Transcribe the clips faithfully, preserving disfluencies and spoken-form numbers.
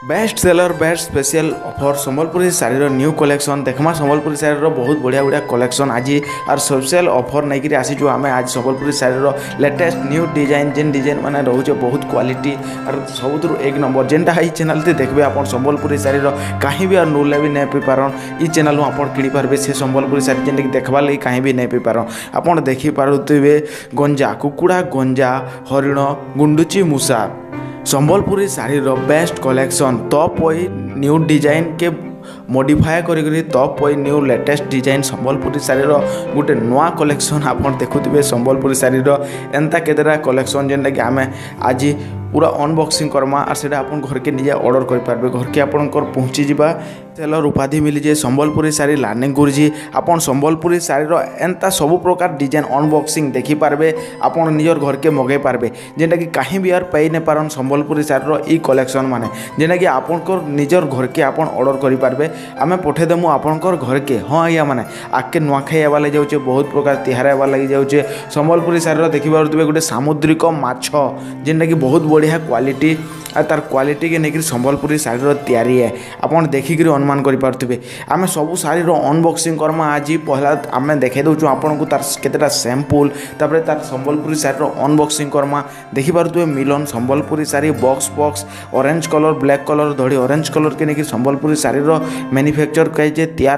Best seller best special offer Sambalpuri sari new collection देखमा संबलपुरी साड़ी बहुत बढ़िया बढ़िया कलेक्शन आज और स्पेशल ऑफर नहीं कि आसीचु आम आज Sambalpuri sari latest new design जेन डिजाइन माने रोचे बहुत क्वालिटी और सब एक नंबर जेनटा ये चैनल देखिए आप संबलपुरी साड़ी कहीं भी और नूले भी नहीं पारन ये चैनल आप किणी पारे से संबलपुरी साड़ी जेन देखवार लगी कहीं भी नहीं पारन आप देखिपे गंजा कुकुड़ा गंजा हरिण गुंडुची मूषा Sambalpuri sari best collection top वही न्यू डिजाइन के मॉडिफाई करी टॉप वही new latest design Sambalpuri sari गोटे नुआ कलेक्शन आप देखुवे संबलपुरी साड़ी एंता केतेटा कलेक्शन जेनटा कि आम आज पूरा अनबॉक्सिंग करमा और से आप घर के निजे ऑर्डर करेंगे घर के आपंकर पहुँची जावा सेलर उपाधि मिली जाए संबलपुरी साड़ी लार्निंग गुरुजी आपन संबलपुरी साड़ी एंता सबु प्रकार डिजाइन अनबॉक्सिंग देखिपारे आपन निजर घर के मगे पारबे जेनटा कि कहीं भी यार पाई नहीं पारन संबलपुरी साड़ी ई कलेक्शन माने जेनटा कि आपनकर निजर घर के आपन ऑर्डर करि पारबे आमे पठे देमु आपनकर घर के हाँ आज्ञा माने आके नुआखाई आवा लगी जाऊे बहुत प्रकार तिहार आवा लगी जाऊे संबलपुरी साड़ी देखिपारे गोटे सामुद्रिक माछ जेनटा कि बहुत बढ़िया क्वालिटी और तार क्वालिटी के लेकिन संबलपुरी साड़ी तैयारी है आपन देखिक अनुमान करें आम सबू साड़ी अनबॉक्सिंग करमा आज पहला आम देखे दूँ आपन को तार केतेटा सैंपल तापर तार संबलपुरी साड़ी अनबॉक्सिंग करमा देखिपे Milan Sambalpuri sari box box orange colour black colour धड़ी ऑरेंज कलर के लेकिन संबलपुरी साड़ी मैन्युफैक्चर कहे तैयार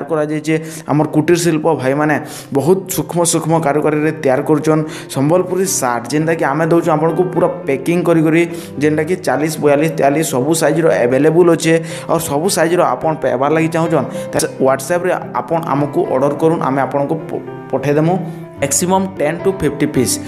कर कुटीर शिल्प भाई माने बहुत सूक्ष्म सूक्ष्म कारुकारी तैयार कर संबलपुरी सार्ट जेनटा कि आम दौर आपन को पूरा पैकिंग करी जेनटा कि चालीस बयालीस तेयालीस सबू साइज अवेलेबल अच्छे और सबू साइज आपन पाइबार लगी चाहून व्हाट्सएप रे आपन आमको ऑर्डर करूँ आम आपन को पठेदेमु maximum ten to fifty piece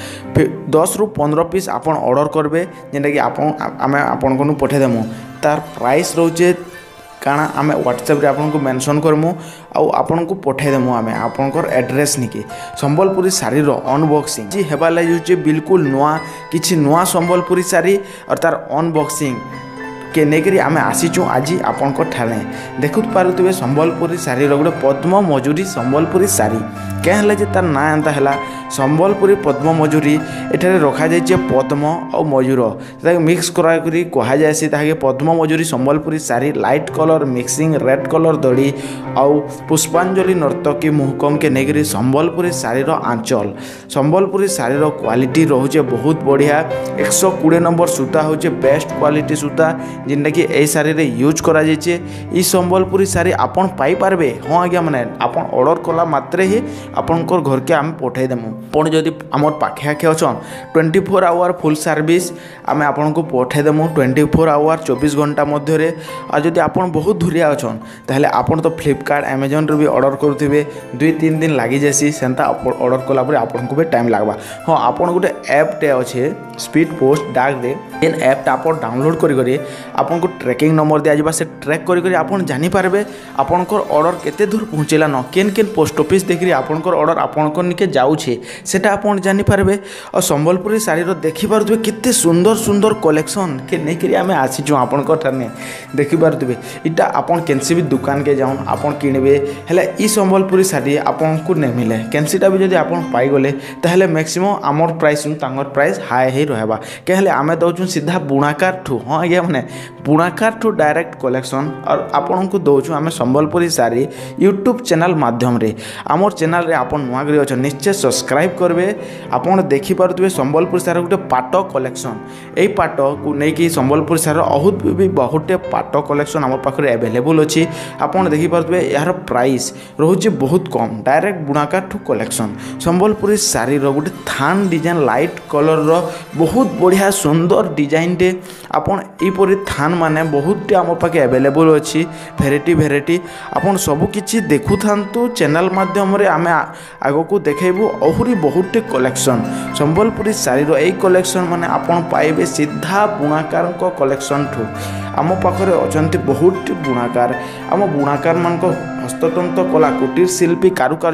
दस रु पंद्रह पीस आपन ऑर्डर करबे जेनटा कि आपन आम आपन को पठेदेमु तार प्राइस रोचे काना आम व्हाट्सएप रे आपन को मेंशन करमु आउ आपन को पठेदेमु आम आपनकर एड्रेस निके संबलपुरी साड़ी अनबॉक्सिंग जी हेबा लगे बिल्कुल नुआ किछि नुआ संबलपुरी साड़ी और तार अनबॉक्सिंग के नेकरी आम आसीचु आज आपण ठाणे देखु पारे संबलपुरी साड़ी गोटे पद्म मजूरी संबलपुरी साड़ी क्या जे तार ना एंता है संबलपुरी पद्म मजूरी एठारे रखा जाइए पद्म और मयूर मिक्स करा कह जाए पद्म मजूरी Sambalpuri sari light colour mixing red colour दड़ी आउ पुष्पांजलि नर्तकी मुहकम के नेकरी संबलपुरी साड़ी आंचल संबलपुरी साड़ी क्वालिटी रोचे बहुत बढ़िया एक सौ कोड़े नंबर सूता हूँ बेस्ट क्वालिटी सूता जेनटा कि ए साड़ी रे यूज करा जाइए ई संबलपुरी साड़ी आपन पाई पारबे हाँ आज्ञा माने आपन ऑर्डर कला मात्रे ही आपनकर घर के आम पठे देमु पण जदि आमर पाखे आखे अछन twenty four hour full service आम आपन को पठे देमु ट्वेंटी फोर आवर चौबीस घंटा मध्य रे आ जदि आपन बहुत दूरिया अछन ताहले आपन तो फ्लिपकार्ट अमेजन रे भी ऑर्डर करुथिबे दुई तीन दिन लागि जासी सेंता ऑर्डर कला परे आपन को भी टाइम लागबा हाँ आपन गोटे ऐप टे अच्छे स्पीड पोस्ट डाक दे एन ऐप टा आपन डाउनलोड करि करि आपन को ट्रैकिंग नंबर दिया जाबा से ट्रैक करि करि आपन जानि पारबे आपनकर ऑर्डर केते दूर पहुँचेला न केन केन पोस्ट ऑफिस देखि आपनकर ऑर्डर आपनकर निके जाउछे सेटा आपन जानि पारबे और संबलपुरी साड़ी रो देखि पारथुबे केते सुंदर सुंदर कलेक्शन के नै करि आमे आसीचु आपनकर ठाने देखि पारथुबे इटा आपन केनसी भी दुकान के जाउन आपन किनबे हेले ई संबलपुरी साड़ी आपन को नै मिले केनसीटा भी जदि आपन पाई गले ताहले मैक्सिमम आमर प्राइस तांगर प्राइस हाई हे रहबा के हेले आमे दउछु सीधा बुणाकार ठू हां आज्ञा माने बुणाकार ठू डायरेक्ट कलेक्शन और आपन को दउछु आमे संबलपुरी साड़ी यूट्यूब चैनल माध्यम रे आमर चैनल रे आपन नुआ गरी अछ निश्चय सब्सक्राइब करबे आपन देखि पारुथबे संबलपुरी साड़ी गोटे पाट कलेक्शन एई पाट को नै कि संबलपुरी साड़ी बहुत भी बहुते पाट कलेक्शन आम पाखरे अवेलेबल अछि आपन देखि पारुथबे यार प्राइस रहउछि बहुत कम डायरेक्ट बुणाकार ठू कलेक्शन संबलपुरी साड़ी रो गोटे थान डिजाइन लाइट कलर रो बहुत बढ़िया सुंदर डिजाइन टे आपन एपरि थान माने बहुत आम पाखे अवेलेबल अच्छी भेराइटी भेराइटी आपन सबु किछि देखु थांतु चैनल माध्यम रे आमे आगो को देखेबु अहुरी बहुत कलेक्शन संबलपुरी साड़ी रो एई कलेक्शन माने आपन पाइबे सीधा बुणाकार को कलेक्शन ठू आम पाखरे अछंती बहुत बुणाकार आम बुणाकार मान को हस्ततंत्र कला कुटीर शिल्पी कारुकार्य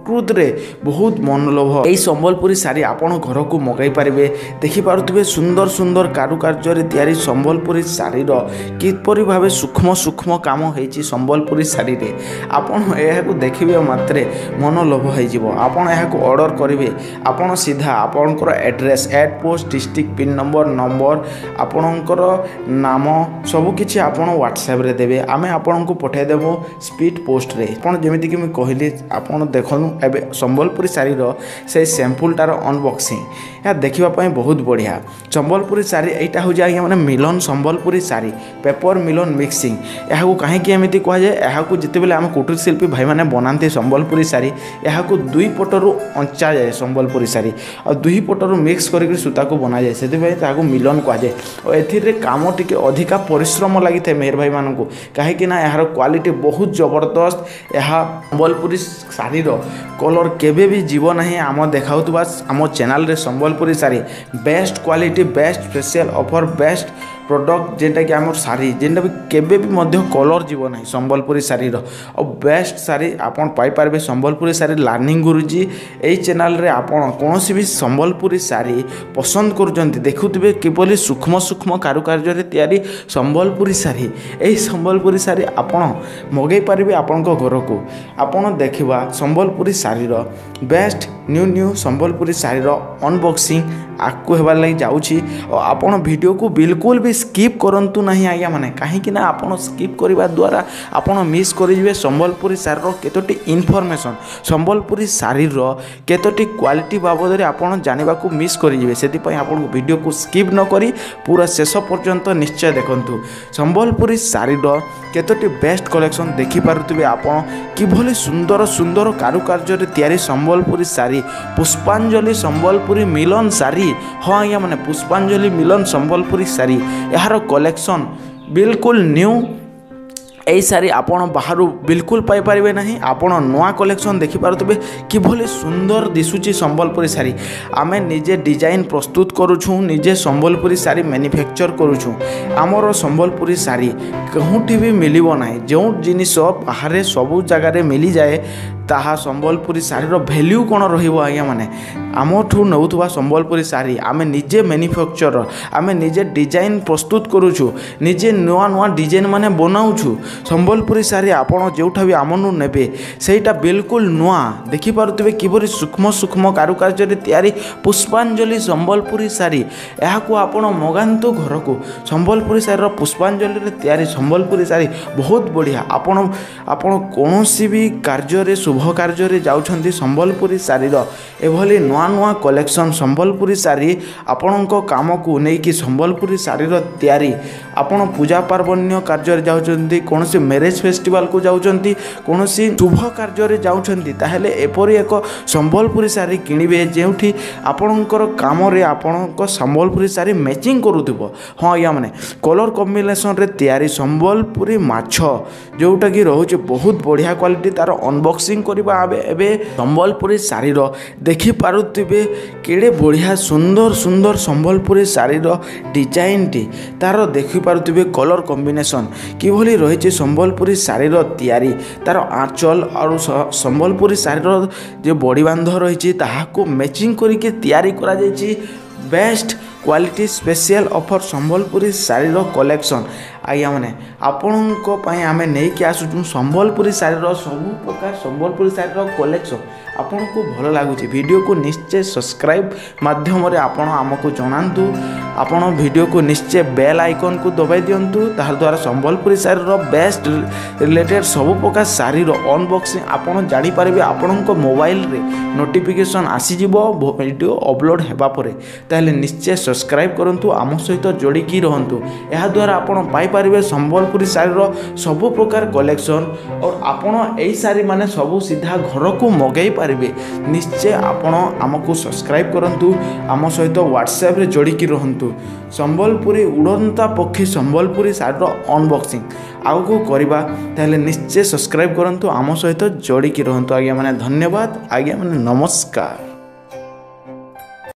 प्रकृति बहुत मनलोभ यही संबलपुरी साड़ी आपण घर को मगाई पारे। देखिपे सुंदर सुंदर कारुकार्य तैयारी संबलपुरी शाढ़ीर किपरि भाव सूक्ष्म सूक्ष्म कम होती संबलपुरी शाढ़ी रे आपण यह देखिए मात्रे मनलोभ हो आपण यह ऑर्डर करेंगे आपण सीधा आपणकर address at post district pin number number आपणकर नाम सबकि आपण व्हाट्सएप रे देवे आमे आपन को पठाइदेबू स्पीड पोस्ट रे। आपण जमीती कि कहली आपण देखूँ एवं संबलपुरी शाढ़ीर से सैंपलटार अनबॉक्सिंग या देखापी बहुत बढ़िया। संबलपुरी शाढ़ी यहाँ हूँ आज्ञा मैंने मिलन संबलपुरी शाढ़ी पेपर मिलन मिक्सिंग यहाँ कहीं एमती कहुए यहाँ जिते बेले आम कुटीर शिल्पी भाई मैंने बनाते संबलपुरी शाढ़ी यहाँ दुई पटरू अंचा जाए संबलपुरी शाढ़ी और दुई पटरू मिक्स करके सूता को बना जाए से मिलन कहुए और ए कम टी अधिका परिश्रम लगी था मेहर भाई मानू कहीं यार क्वालिटी बहुत जबरदस्त यह संबलपुरी शाढ़ीर कलर केबे भी जीव ना आम देखा आम चैनल रे Sambalpuri sari best quality best special offer best product जेनटा कि आम शाढ़ी जेनटा भी केबे भी मध्य कलर जीव ना संबलपुरी शाढ़ीर और बेस्ट शाढ़ी आपन पाई पारे संबलपुरी शाढ़ी लर्निंग गुरुजी यही चैनल रे आपन कौन भी संबलपुरी शाढ़ी पसंद करुँच देखुवे किपरि सूक्ष्म सूक्ष्म कारुकार्य तैयारी संबलपुरी शाढ़ी यही संबलपुरी शाढ़ी आपन मगै पारे आपण घर को आपन देखा संबलपुरी शाढ़ीर बेस्ट न्यू न्यू संबलपुरी शाढ़ीर अनबॉक्सिंग आगू होबार लगी जाऊँगी और आपण वीडियो को बिल्कुल भी स्किप करंतु नहीं आज्ञा माने कहीं ना आपण स्किप करने द्वारा आपण मिस करेंगे संबलपुरी शाढ़ीर केतोटी इनफॉरमेशन संबलपुरी शाढ़ीर केतोटी क्वालिटी बाबद आपण जानिबा को मिस करेंगे से आपण वीडियो को स्किप न करी पूरा शेष पर्यंत निश्चय देखंतु। संबलपुरी शाढ़ीर केतोटी बेस्ट कलेक्शन देखिपे आपण किभली सुंदर सुंदर कारुकार्य तैयारी संबलपुरी शाढ़ी पुष्पांजलि संबलपुरी मिलन शाढ़ी हाँ आज्ञा मैंने पुष्पांजलि मिलन संबलपुरी शाढ़ी यार कलेक्शन बिल्कुल न्यू यही शाढ़ी आपण बाहर बिल्कुल पाइपर ना आपण नुआ कलेक्शन देखिपे किभली सुंदर दिशुची संबलपुरी शाढ़ी आमे निजे डिजाइन प्रस्तुत करुछुं निजे संबलपुरी शाढ़ी मैन्युफैक्चर करुछुं आमर संबलपुरी शाढ़ी कहूँठी भी मिलिबो नाही जो जिनिस बाहर सबू जगार मिली जाए ताहा संबलपुरी शाढ़ीर भैल्यू कौन रहिबो आज्ञा माने आमठू नौथुवा संबलपुरी शाढ़ी आमे निजे मैन्युफैक्चर आमे निजे डिजाइन प्रस्तुत करुछु निजे नुआ नुआ डिजाइन माने बनाउछु संबलपुरी शाढ़ी आपण जोठा भी आमनु नेबे सेटा बिल्कुल नुआ देखि पारुतबे किबरी सूक्ष्म सूक्ष्म कारुकार्य तैयारी पुष्पांजलि संबलपुरी शाढ़ी याकू आपण मगांतु घर को संबलपुरी शाढ़ीर पुष्पांजलि रे तैयारी संबलपुरी शाढ़ी बहुत बढ़िया आपण आपण कोनोसी भी कार्य रे शुभ कार्य जाउछंती संबलपुरी शाढ़ीर एभली नुआ नुआ कलेक्शन संबलपुरी शाढ़ी आपण काम को लेकिन संबलपुरी शाढ़ीर तैयारी आपण पूजा पार्वण्य कार्य जाउछंती कौन से मैरेज फेस्टिवल को जाउछंती कौन सी शुभ कार्य जाउछंती ताहेले एपरी एक संबलपुरी शाढ़ी किनिबे जेउठी आपणकर काम रे आपणक संबलपुरी शाढ़ी मैचिंग करूथिबो हाँ या माने कलर कॉम्बिनेशन रे तैयारी संबलपुरी माछ जोटा कि रोचे बहुत बढ़िया क्वालिटी तार अनबॉक्सिंग करबा एबे संबलपुरी शाढ़ीर देखि पारुथिबे केड़े बढ़िया सुंदर सुंदर संबलपुरी शाढ़ीर डिजाइन टी तार देखि पारुथिबे कलर कॉम्बिनेशन किभली रही संबलपुरी शाढ़ीर तैयारी तार आंचल और संबलपुरी शाढ़ीर जो बॉडी बांध रही ताहाको मैचिंग करके तैयारी करा जायछि best quality special offer Sambalpuri शाढ़ीर कलेक्शन आज्ञा मैंने आपण आमे नहीं कि आसुचु संबलपुरी शाढ़ीर सबू प्रकार संबलपुरी शाढ़ीर कलेक्शन आपन को भल लगुच वीडियो को निश्चय सब्सक्राइब माध्यम आपण आमको जनातु आपण वीडियो को निश्चय बेल आइकन को दबाई दिंतु तार द्वारा संबलपुरी शाढ़ीर बेस्ट रिलेटेड सबू प्रकार शाढ़ीर अनबॉक्सिंग आपण जानी पारे आपण मोबाइल रे नोटिफिकेशन आसीजिवो वीडियो अपलोड हेबा परे ताहले निश्चय सब्सक्राइब करंतु आम सहित जोड़िकी रहंतु एहा द्वारा आपण पाई पारिबे संबलपुरी शाढ़ीर सबू प्रकार कलेक्शन और आपण एई शाढ़ी माने सबू सीधा घर को मगाई पारिबे निश्चय आपण आमको सब्सक्राइब करंतु आम सहित व्हाट्सएप रे जोड़िकी रहंतु संबलपुरी उड़ंता पक्षी संबलपुरी शाढ़ीर अनबॉक्सिंग आगो करबा ताहले निश्चय सब्सक्राइब करंतु आम सहित जोड़िकी रहंतु आज्ञा माने धन्यवाद आज्ञा माने नमस्कार।